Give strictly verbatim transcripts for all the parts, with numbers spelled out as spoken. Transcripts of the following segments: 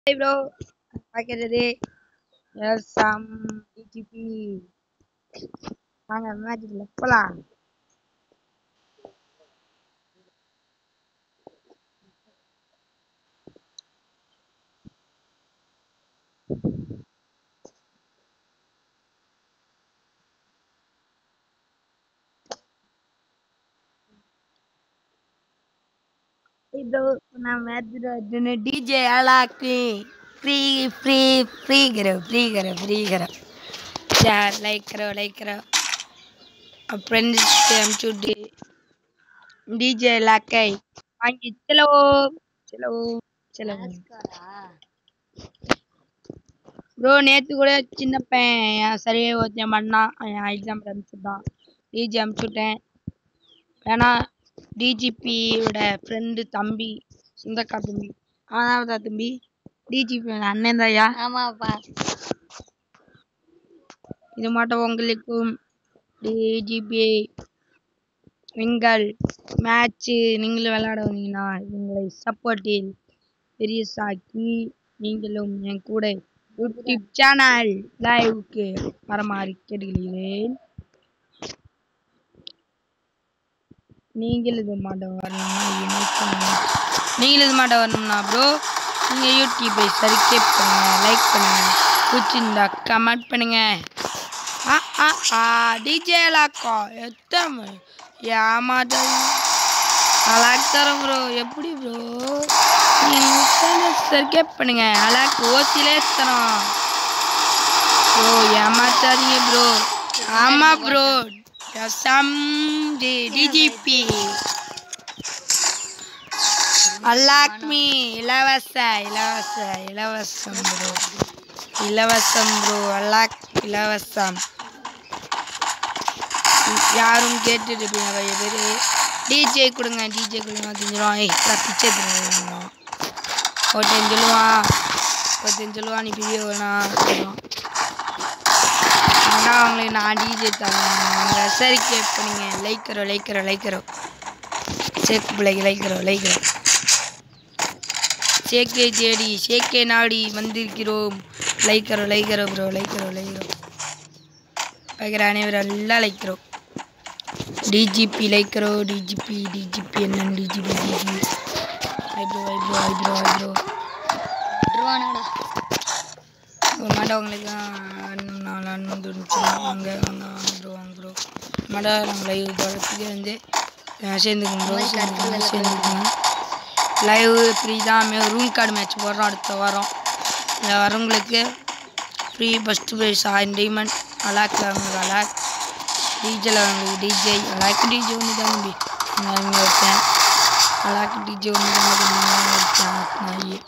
Hey bro, பாக்கிறது எஸ் சம் டிஜிபி வாங்க மேட்ச்ல போலாம். Hey bro, நான் மேட்ச்ல ஜன டிஜே ஆலாக்கி फ्री फ्री फ्री करो फ्री करो फ्री करो यार लाइक करो लाइक करो फ्रेंड्स से हम छुट्टी डीजे लाके வாங்கி चलो चलो चलो ப்ரோ நேற்று கூட சின்ன பையன் சரியே ஒருத்தன் பண்ணான் என் எக்ஸாம் அனுப்பிச்சுட்டான் டிஜி அனுப்பிச்சுட்டேன் ஏன்னா டிஜிபியோட ஃப்ரெண்டு தம்பி சுந்தக்கா தம்பி அவனாவதா தம்பி டிஜிபி அண்ணன் தாயா ஆமாப்பா இது மட்டும் உங்களுக்கும் டிஜிபி நீங்கள் மேட்ச்சு நீங்களும் விளையாட வந்தீங்கன்னா எங்களை சப்போர்ட்டில் பெரியசாக்கி நீங்களும் என் கூட யூடியூப் சேனல் லைவுக்கு வரமாறி கேட்டுக்கிறேன். நீங்கள் இது மாட்டம் வரணும்னா இணைக்கணும் நீங்கள் இது மாட்டம் வரணும்னா ப்ரோ நீங்கள் யூடியூப்பை சப்ஸ்கிரைப் பண்ணுங்கள், லைக் பண்ணுங்கள், பிடிச்சிருந்தா கமெண்ட் பண்ணுங்கள். ஆ ஆ ஆ டிஜே லாக்கா எத்தனை ஏமாட்டம் அலாக் தரோம் ப்ரோ. எப்படி ப்ரோ நீங்கள் சப்ஸ்கிரைப் பண்ணுங்கள், அலாக் ஓசிலே தரோம் ப்ரோ. ஏமாத்தாதீங்க ப்ரோ. ஆமாம் ப்ரோ சம் டிஜிபி அல்லாக் மீ இலவச இலவச இலவசம் ப்ரோ இலவசம் ப்ரோ அல்லாக் இலவசம். யாரும் கேட்டுருப்பீங்க பைய பேர் டிஜே கொடுங்க டிஜே கொடுங்க தெரிஞ்சிடும். ஏய் பிச்சை தெரிஞ்சிடும் ஒருத்தன் சொல்லுவான் ஒருத்தன் சொல்லுவான் நீ பெரிய வேணா ஆனால் அவங்களுக்கு நான் டிஜே தரேன். சரி கேட் பண்ணிங்க லைக் கரோ லைக் கரோ லைக் கரோ சேக் பிள்ளைக்கு லைக் கரோ லைக் கரோ சேக்கே தேடி சேக்கே நாடி வந்திருக்கிறோம். லைக் கரோ லைக் கரோ ப்ரோ லைக் கரோ லைக் கரோ வைக்கிற அனைவரும் எல்லாம் லைக் கரோ. டிஜிபி லைக் கரோ டிஜிபி டிஜிபி என்ன டிஜிபி டிஜிபி ஐப்ரோ ஐப்ரோ ஐப்ரோ ஐப்ரோ ஒரு மாட்டம் உங்களுக்கு நாலு அண்ணன் துணிச்சு வாங்க வாங்க வாங்க ப்ரோ வாங்க ப்ரோ மாட்டம் நாங்கள் லைவ் தொடர்ச்சிக்கு வந்து சேர்ந்துக்கோங்க ப்ரோ சேர்ந்துக்கோங்க சேர்ந்துக்கோங்க. லைவ் ஃப்ரீ தான் ரூம் கார்டு மேட்ச் போடுறோம் அடுத்த வாரம். வரவங்களுக்கு ஃப்ரீ ஃபஸ்ட்டு ப்ரைஸ் ஆயிரம் டைமண்ட் அலாக்கில் அவங்களுக்கு அலாக் டிஜேல அவங்களுக்கு டிஜே அலாக்கு டிஜே ஒன்று தான் தம்பி இங்கே இருக்கேன் அலாக்கு டிஜே ஒன்று தான் இருக்கேன்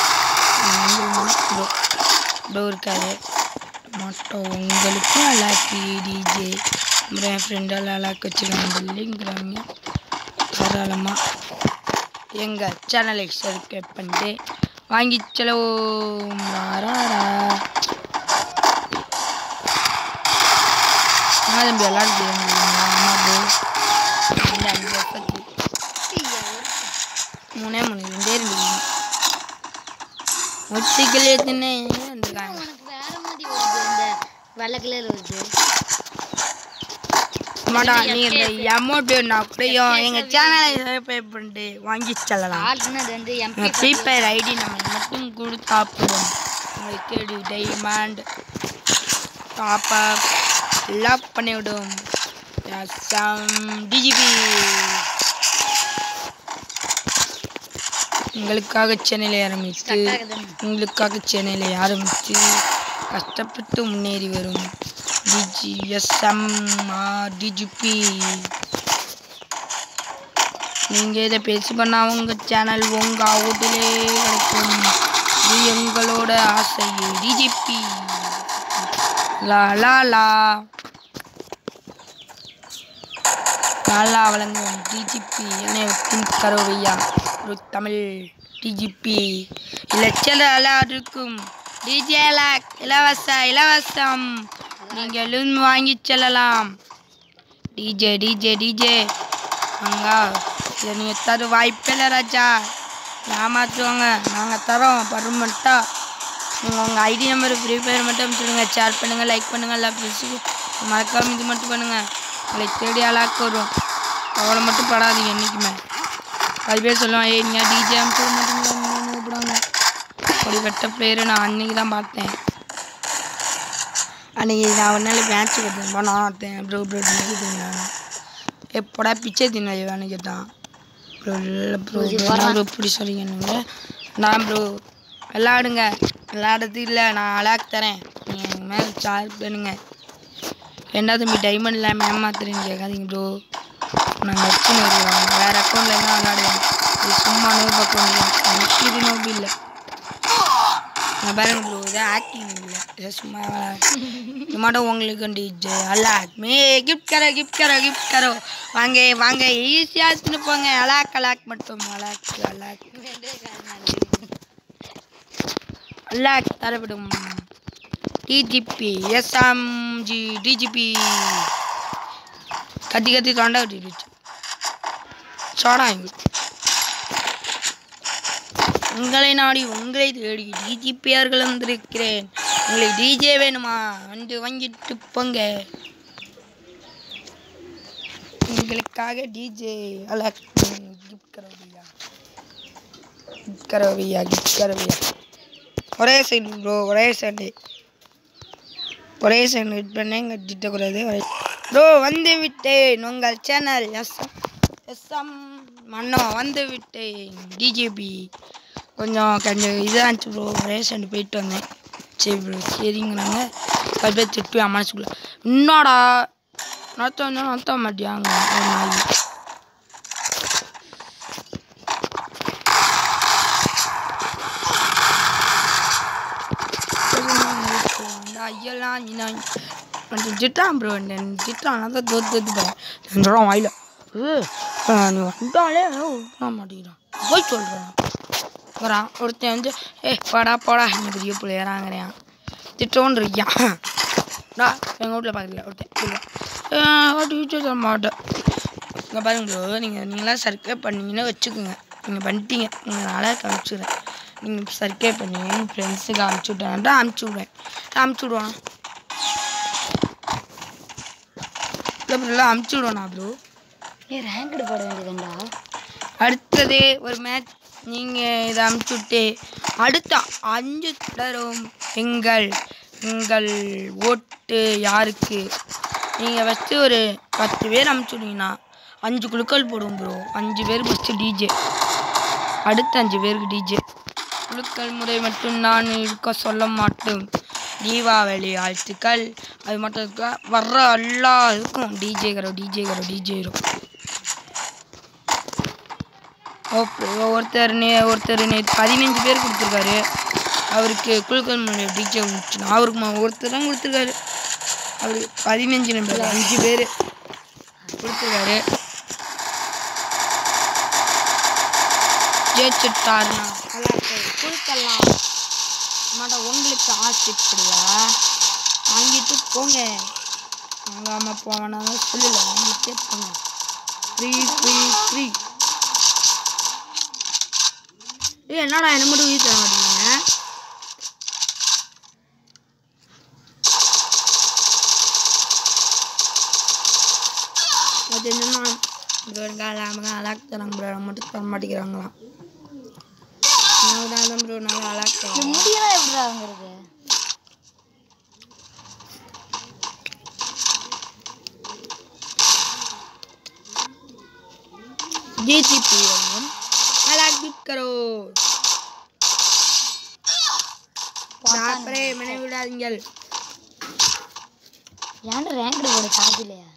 ப்ரோ ப்ரோ இருக்காரு மட்டும் உங்களுக்கு அலாக்கி டிஜே அப்புறம் என் ஃப்ரெண்டால் அலாக்கு வச்சுருக்காங்க இல்லைங்கிறாங்க. தாராளமாக எங்கள் சேனலை சப்ஸ்கிரைப் பண்ணிட்டு வாங்கி செலவு தம்பி விளாடுது அம்மா ப்ரோ ரெண்டு அஞ்சு வருஷத்து மூணே மூணு ரெண்டே ரெண்டு முச்சிக்கல் எத்தனை வந்துருக்காங்க வெள்ளை கலர் வருது மாடா நீ இந்த அமௌண்ட் நான் கூடயும் எங்கள் சேனலை சப்ஸ்கிரைப் பண்ணிட்டு வாங்கி செல்லலாம். ஃப்ரீ ஃபயர் ஐடி நம்ம மட்டும் கொடுத்தா போதும் உங்களுக்கு டைமண்ட் டாப்அப் எல்லாம் பண்ணிவிடும். டிஜிபி உங்களுக்காக சேனலை ஆரம்பித்து உங்களுக்காக சேனலை ஆரம்பித்து கஷ்டப்பட்டு முன்னேறி வரும் டிஜிஎஸ்எம் டிஜிபி. நீங்கள் இதை பேசி பண்ணால் உங்கள் சேனல் உங்கள் வீட்டிலே கிடைக்கும். இது எங்களோட ஆசை. டிஜிபி லா லா லா நல்லா வழங்கும் டிஜிபி அனைவருக்கும் கரோவையா ஒரு தமிழ் டிஜிபி இலச்சல எல்லாருக்கும் டிஜே லாக் இலவச இலவசம் நீங்களும் வாங்கி செல்லலாம். டிஜே டிஜே டிஜே அங்க இதை நீங்கள் தர வாய்ப்பில்லை ராஜா ஏமாற்றுவாங்க. நாங்கள் தரோம் பர்மனெண்ட்டாக. நீங்கள் உங்கள் ஐடி நம்பர் ஃப்ரீ ஃபயர் மட்டும் அனுப்பிச்சுடுங்க. ஷேர் பண்ணுங்கள், லைக் பண்ணுங்கள், எல்லா ஃப்ரெண்ட்ஸுக்கும் மறக்காமல் இது மட்டும் பண்ணுங்கள். உங்களை தேடி அலாக் வரும். அவ்வளோ மட்டும் படாதீங்க என்றைக்குமே. அது பேர் சொல்லுவான், ஏய் நீங்கள் டிஜே அனுப்பிச்சு மட்டும் கூப்பிடுவாங்க. அப்படி வெட்ட பிளேயரை நான் அன்றைக்கி தான் பார்த்தேன். அன்றைக்கி நான் ஒரு நாள் மேட்ச்சு கற்றுப்பா நான் பார்த்தேன். ப்ரோ ப்ரோ டிஜே தின்னான். எப்போடா பிச்சை தின்ன வேணும்னு கேட்டான். ப்ரோ இல்லை ப்ரோ ப்ரோ இப்படி சொல்லிங்க. நான் ப்ரோ விளாடுங்க, விளாடுறது இல்லை, நான் அலாக் தரேன், நீங்கள் எங்கள் மேலே சார்ஜ் பண்ணுங்க. ரெண்டாவது தம்பி டைமண்ட் இல்லாமல் ஏமாத்துறேன்னு கேட்காதீங்க ப்ரோ. நாங்கள் வச்சுன்னு வருவோம். வேறு அக்கௌண்ட்டில் இருந்தால் விளாடுவேன். இது சும்மா நோபு அக்கௌண்ட் எனக்கு இது நோபு இல்லை. நான் பாருங்க ப்ரோ, இதை ஆக்டிங் இல்லை, இதை சும்மா இது மட்டும் உங்களுக்கு டிஜே அலாக் மே கிஃப்ட் கரோ கிஃப்ட் கரோ கிஃப்ட் கரோ வாங்க வாங்க ஈஸியாக எடுத்துன்னு போங்க. அலாக் அலாக் மட்டும் அலாக் அலாக் அலாக் தரப்படும். டிஜிபி எஸ்எம்ஜி டிஜிபி கத்தி கத்தி தொண்டை விட்டுடுச்சு. சோடா உங்களை நாடி உங்களை தேடி டிஜிபியார்கள் வந்திருக்கிறேன். உங்களுக்கு டிஜே வேணுமா வந்து வாங்கிட்டு போங்க. உங்களுக்காக டிஜே அலாக் கிஃப்ட் கரோவியா கிஃப்ட் கரோவியா கிஃப்ட் கரோவியா ஒரே சைடு ப்ரோ, ஒரே சைடு ஒரே சைடு வெயிட் பண்ணேன். இங்கே திட்டக்கூடாது ப்ரோ. வந்து விட்டேன் உங்கள் சேனல் எஸ் எஸ்எம் மன்னோ வந்து விட்டேன். டிஜிபி கொஞ்சம் கொஞ்சம் இதாக இருந்துச்சு ப்ரோ. ஒரே சைடு போயிட்டு வந்தேன். சரி ப்ரோ சரிங்கண்ணாங்க. பத்து பேர் திருப்பி மனசுக்குள்ள இன்னோடா நடத்த வந்தால் நடத்த மாட்டியாங்க ஒரு நாள். ஐயெல்லாம் திட்டான் ப்ரோ. திட்டான் தான் தோத்து தோத்து போகிறேன் சொல்கிறான் வாயில். நீ வந்தாலே மாட்டேங்கிறான் போய் சொல்கிறான் வரான். ஒருத்தன் வந்து ஏ போடா போடா நீ பெரிய பிள்ளையறாங்கிறேன் திட்டோன்னு இருக்கான். நான் எங்கள் வீட்டில் பார்க்கல ஒருத்தன் வீட்டில் சொல்ல மாட்டேன். இங்கே பாருங்க ப்ரோ, நீங்கள் நீங்களாம் சர்க்கை பண்ணிங்கன்னு வச்சுக்கோங்க. நீங்கள் பண்ணிட்டீங்க, நீங்கள் நாளாக காமிச்சுடுறேன். நீங்கள் சர்க்கை பண்ணி எங்கள் ஃப்ரெண்ட்ஸுக்கு அமுச்சு விட்டான்ட்டு அமுச்சு விடுவேன். அமுச்சு விடுவான் இல்லை ப்ரோ, எல்லாம் அமுச்சு விடுவானா ப்ரோ. ஏ ரேங்க்டு போட வேண்டியதுண்டா. அடுத்ததே ஒரு மேட்ச் நீங்கள் இதை அமுச்சு விட்டு அடுத்த அஞ்சு தடவும் எங்கள் எங்கள் ஓட்டு யாருக்கு நீங்கள் ஃபஸ்ட்டு ஒரு பத்து பேர் அமுச்சு விட்டீங்கன்னா அஞ்சு குழுக்கள் போடுவோம் ப்ரோ. அஞ்சு பேர் ஃபஸ்ட்டு டிஜே, அடுத்த அஞ்சு பேருக்கு டிஜே. குழுக்கள் முறை மட்டும் நான் இருக்க சொல்ல மாட்டோம். தீபாவளி வாழ்த்துக்கள் அது மட்டும் இருக்கா வர்ற எல்லா இதுக்கும் டிஜே கரோ டிஜே கரோ டிஜே இருக்கும். ஓகே ஒருத்தர் நே ஒருத்தர் நேற்று பதினஞ்சு பேர் கொடுத்துருக்காரு. அவருக்கு குழுக்கள் முறை டிஜே முடிச்சுனா அவருக்கு ஒருத்தர் தான் கொடுத்துருக்காரு. அவர் பதினஞ்சு நம்பர் அஞ்சு பேர் கொடுத்துருக்காரு. ஜெயிச்சுட்டாருண்ணா கொடுக்கலாம் மாட்டா. உங்களுக்கு ஆசைப்படுவா வாங்கிட்டு போங்க. வாங்காமல் போவேனாலும் சொல்லல, வாங்கிட்டே போங்க. Free free free. ஏ என்னடா என்ன மட்டும் வீட்டு தர மாட்டீங்க? அது என்னன்னா அலாக் தராங்க மட்டும் தர மாட்டேங்கிறாங்களாம். நான் ப்ரோ நல்லா அலாக் தரேன். முடியலாம் எப்படி வாங்குறது? जीटीपी अलाक गिफ्ट करो. சாப்பரே மனை விடாதீங்க. ஏன்டா ரேங்க் போட சார்ஜ் இல்லையா?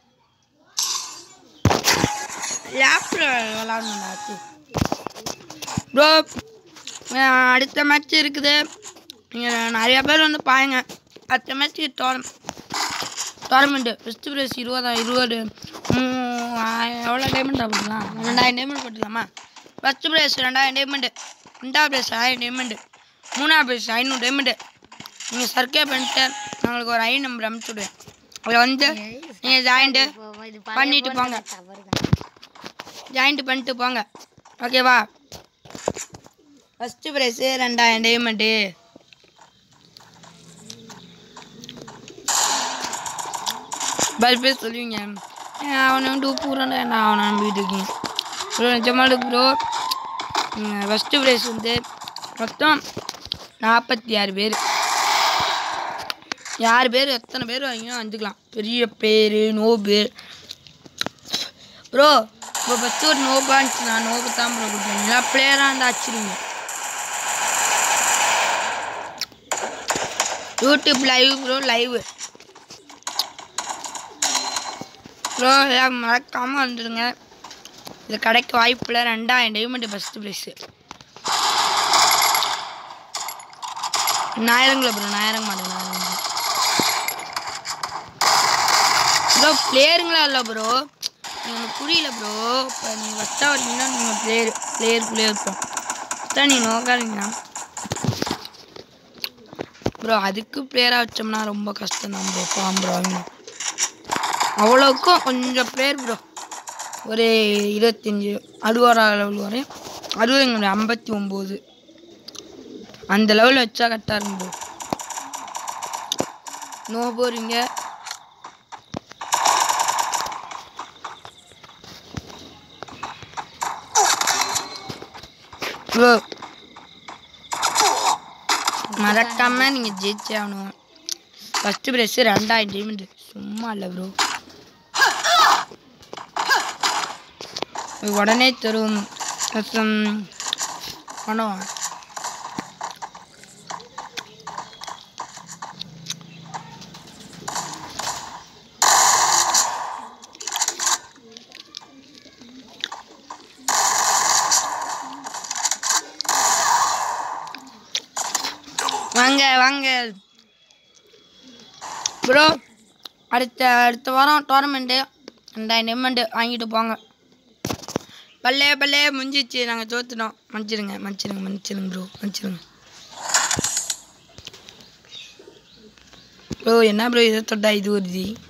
லேப்ல விளாடணும்டா ப்ரோ. அடுத்த மேட்ச் இருக்குது. நீங்கள் நிறையா பேர் வந்து பாருங்க. அடுத்த match tour tournament first prize இருபதா இருபது எவ்வளோ டைமண்ட் போட்டுக்கலாம்? ரெண்டாயிரம் டைமண்ட் போட்டுக்கலாமா? ஃபஸ்ட்டு ப்ரைஸ் ரெண்டாயிரம் டைமண்டு, ரெண்டாவது ப்ரைஸ் ஆயிரம் டைமண்டு, மூணாவது ப்ரைஸ் ஐநூறு டைமண்டு. நீங்கள் சர்க்கே பண்ணிட்டு உங்களுக்கு ஒரு ஐ நம்பர் அனுப்பிச்சி விடுவேன். அதில் வந்து நீங்கள் ஜாயிண்ட்டு பண்ணிட்டு போங்க. ஜாயிண்ட்டு பண்ணிட்டு போங்க ஓகேவா? ஃபஸ்ட்டு ப்ரைஸு ரெண்டாயிரம் டைமண்டு. பல பேர் சொல்லுவீங்க அவனை வந்து பூராண்டா என்ன அவனை நம்பிட்டு இருக்கீங்க ப்ரோ. நிஜமாடு ப்ரோ ஃபஸ்ட்டு ப்ரைஸ் வந்து மொத்தம் நாற்பத்தி ஆறு பேர். யார் பேர் எத்தனை பேர் வாங்கினா வந்துக்கலாம். பெரிய பேர் நோபு ப்ரோ. இப்போ ஃபஸ்ட்டு ஒரு நோபாக இருந்துச்சு. நான் நோபு தான் ப்ரோ கொடுப்பேன். எல்லா பிளேயராக இருந்தால் ஆச்சுருங்க. YouTube live bro live bro எல்லாம் மறக்காமல் வந்துடுங்க. இது கிடைக்க வாய்ப்பில்லை. ரெண்டாயிரம் டைமண்ட் ஃபஸ்ட்டு ப்ரைஸு. நாயிரங்களா ப்ரோ நாயிரம் மாட்டேன் நாயிரம் ப்ரோ. பிளேயருங்களா இல்லை ப்ரோ. எனக்கு புரியல ப்ரோ. இப்போ நீங்கள் ஃபஸ்ட்டாக வரீங்கன்னா நீங்கள் பிளேயர் பிளேயருக்குள்ளே இருப்போம். ஃபஸ்ட்டாக நீங்கள் நோக்காதீங்கன்னா ப்ரோ அதுக்கு பிளேயராக வச்சோம்னா ரொம்ப கஷ்டம் தான் ப்ரோ. பாம் ப்ரோ அவ்வளோக்கும் கொஞ்சம் பிளேயர் ப்ரோ. ஒரு இருபத்தஞ்சி அறுபதாம் லெவல் வரையும் அறுபது ஐம்பத்தி ஒம்பது அந்த லெவலில் வச்சா கரெக்டாக இருக்கும் ப்ரோ. நோ போறீங்க ப்ரோ. மறக்காமல் நீங்கள் ஜெயிச்சே ஆகணும். ஃபஸ்ட்டு ப்ரைஸு ரெண்டாயிரம் டைமண்ட் சும்மா இல்லை ப்ரோ. உடனே தரும் பணம். வாங்க வாங்க ப்ரோ. அடுத்த அடுத்த வாரம் டோர்னமெண்ட்டு ரெண்டாயிரம் டைமண்டு வாங்கிட்டு போங்க. பல்லே பல்லே முடிஞ்சிச்சு. நாங்கள் தோற்றுட்டோம். மன்னிச்சிடுங்க மன்னிச்சிடுங்க மன்னிச்சிடுங்க ப்ரோ மன்னிச்சிடுங்க ப்ரோ. என்ன ப்ரோ இதை தொட்டா இது வருது.